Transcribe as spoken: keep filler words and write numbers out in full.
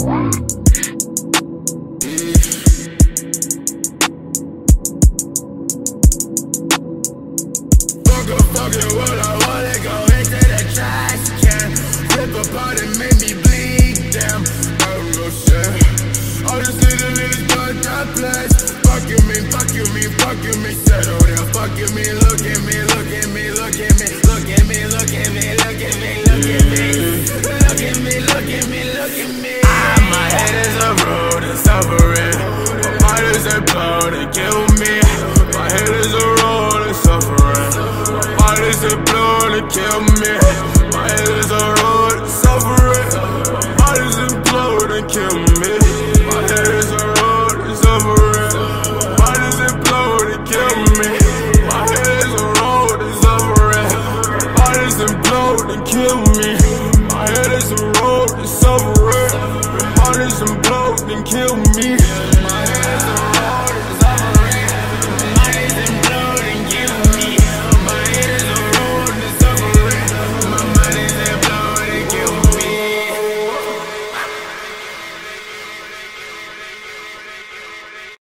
Fucking what I wanna go into the trash can. Rip apart and make me bleed, damn. Oh no shit. All this little niggas got that place. Fucking me, fucking me, fucking me. Settle down, fucking me. Look at me, look at me, look at me. Look at me, look at me, look at me, look at me. Look at me, look at me, look at me. Ah, my head is a road and suffering. My mind is a blow to kill me. My head is a road and suffering. My mind is a blow to kill me. My head is a road and suffering. My mind is a blow to kill me. My head is a road and suffering. My mind is a blow to kill me. My head is a road and suffering. My mind is a blow to kill me. My head is a road and suffering. My mind is a blow to kill me.